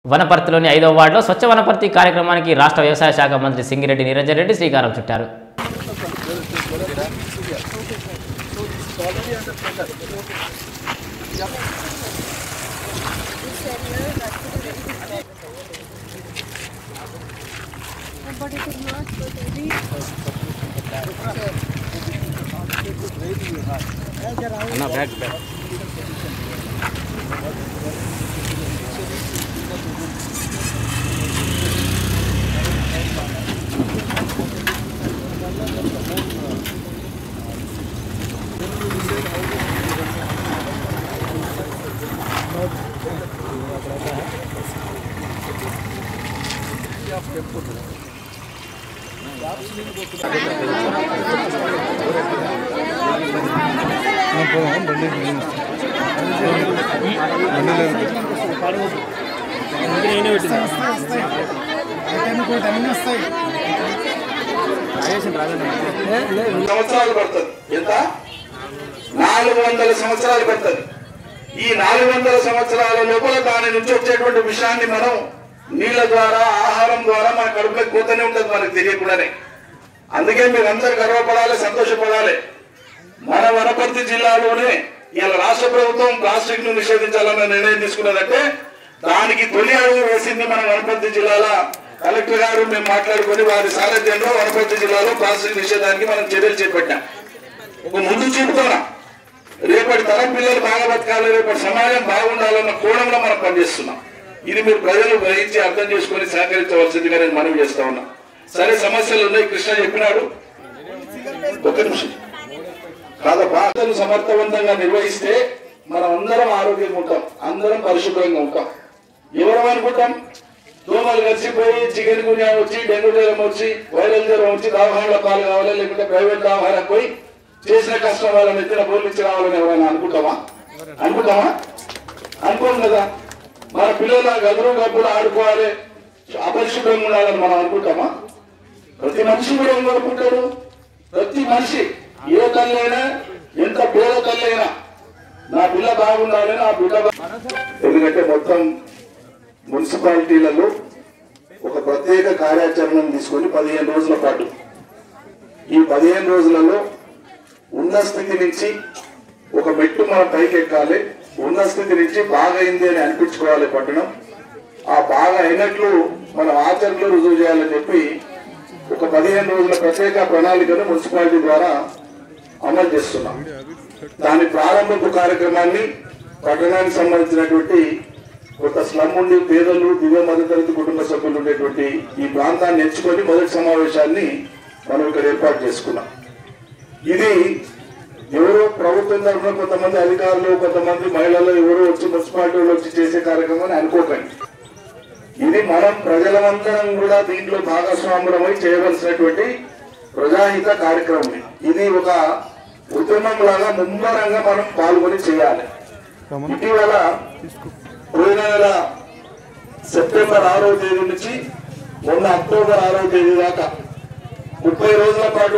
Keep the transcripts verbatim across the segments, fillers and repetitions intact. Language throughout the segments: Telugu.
వనపర్తిలోని ఐదవ వార్డులో స్వచ్ఛ వనపర్తి కార్యక్రమానికి రాష్ట్ర వ్యవసాయ శాఖ మంత్రి సింగిరెడ్డి నిరంజన్ రెడ్డి శ్రీకారం చుట్టారు. సంవత్సరాలు పడుతుంది. ఎంత? నాలుగు వందల సంవత్సరాలు పడుతుంది. ఈ నాలుగు వందల సంవత్సరాల లోపల దాని నుంచి వచ్చేటువంటి విషయాన్ని మనం నీళ్ల ద్వారా ఆహారం ద్వారా మన కడుపులోకి పోతూనే ఉంటుంది, మనకు తెలియకుండానే. అందుకే మీరందరూ గర్వపడాలి, సంతోషపడాలి. మన వనపర్తి జిల్లాలోనే ఇలా రాష్ట్ర ప్రభుత్వం ప్లాస్టిక్ ను నిషేధించాలన్న నిర్ణయం తీసుకున్నదంటే దానికి తొలి అడుగు వేసింది మన వనపర్తి జిల్లాల కలెక్టర్ గారు. మేము మాట్లాడుకుని వారి సారథ్యంలో వనపర్తి జిల్లాలో ప్లాస్టిక్ నిషేధానికి మనం చర్యలు చేపట్టాం. ఒక ముందు చూపుతోనా రేపటి తరం పిల్లలు బాగా బతకాలి, రేపటి సమాజం బాగుండాలన్న కోణంలో మనం పనిచేస్తున్నాం. ఇది మీరు ప్రజలు గ్రహించి అర్థం చేసుకుని సహకరించవలసిందిగా నేను మనవి చేస్తా ఉన్నా. సరే, సమస్యలు ఉన్నాయి, కృష్ణ చెప్పినాడు. ఒక నిమిషం కాదు, బాధ్యతలు సమర్థవంతంగా నిర్వహిస్తే మనం అందరం ఆరోగ్యంగా ఉంటాం, అందరం పరిశుభ్రంగా ఉంటాం. ఎవరం అనుకుంటాం? దోమలు కలిసిపోయి చికెన్ గున్యా వచ్చి, డెంగ్యూ జ్వరం వచ్చి, వైరల్ జ్వరం వచ్చి దవాఖానలో పాలు కావాలి, లేకుంటే ప్రైవేట్ దవాఖానకు పోయి చేసిన కష్టం వాళ్ళని ఎత్తిన బోర్లు ఇచ్చి రావాలని ఎవరైనా అనుకుంటామా? అనుకుంటామా? అనుకోం కదా. మన పిల్లల గదులు గబ్బులు ఆడుకోవాలి, అపరిశుభ్రంగా ఉండాలని మనం అనుకుంటామా? ప్రతి మనిషి కూడా ఏం కోరుకుంటాడు? ప్రతి మనిషి, ఏ తల్లి అయినా, ఎంత పేద తల్లి అయినా, నా పిల్ల బాగుండాలి, నా బిడ్డ. ఎందుకంటే మొత్తం మున్సిపాలిటీలలో ఒక ప్రత్యేక కార్యాచరణను తీసుకొని పదిహేను రోజుల పాటు, ఈ పదిహేను రోజులలో ఉన్న స్థితి నుంచి ఒక మెట్టు మనం పైకి ఎక్కాలి. ఉన్న స్థితి నుంచి బాగా అయింది అని అనిపించుకోవాలి పట్టణం. ఆ బాగా అయినట్లు మనం ఆచరణలో రుజువు చేయాలని చెప్పి ఒక పదిహేను రోజుల ప్రత్యేక ప్రణాళికను మున్సిపాలిటీ ద్వారా అమలు చేస్తున్నాం. దాని ప్రారంభపు కార్యక్రమాన్ని పట్టణానికి సంబంధించినటువంటి కొంత స్లమ్ ఉండి పేదలు, దివ్య మధ్యతరగతి కుటుంబ సభ్యులు ఉండేటువంటి ఈ ప్రాంతాన్ని ఎంచుకొని మొదటి సమావేశాన్ని మనం ఇక్కడ ఏర్పాటు చేసుకున్నాం. ఇది ఎవరో ప్రభుత్వం తరఫున కొంతమంది అధికారులు, కొంతమంది మహిళలు ఎవరో వచ్చి మున్సిపాలిటీలో వచ్చి చేసే కార్యక్రమం అనుకోకండి. ఇది మనం ప్రజలమందరం కూడా దీంట్లో భాగస్వామ్యమై చేయవలసినటువంటి ప్రజాహిత కార్యక్రమం. ఇది ఒక ఉద్యమం లాగా ముమ్మరంగా మనం పాల్గొని చేయాలి. ఇటీవల పోయిన నెల సెప్టెంబర్ ఆరో తేదీ నుంచి మొన్న అక్టోబర్ ఆరో తేదీ దాకా ముప్పై రోజుల పాటు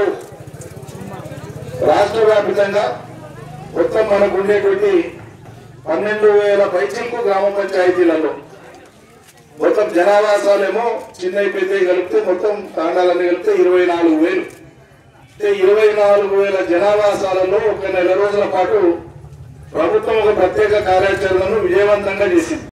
రాష్ట్ర వ్యాప్తంగా మొత్తం మనకు ఉండేటువంటి పన్నెండు వేల పైచిలకు గ్రామ పంచాయతీలలో మొత్తం జనావాసాలేమో చిన్న పెద్ద కలిపితే మొత్తం తాండాలన్నీ కలిపితే ఇరవై నాలుగు వేలు ఇరవై నాలుగు వేల జనావాసాలలో ఒక నెల రోజుల పాటు ప్రభుత్వం ఒక ప్రత్యేక కార్యాచరణను విజయవంతంగా చేసింది.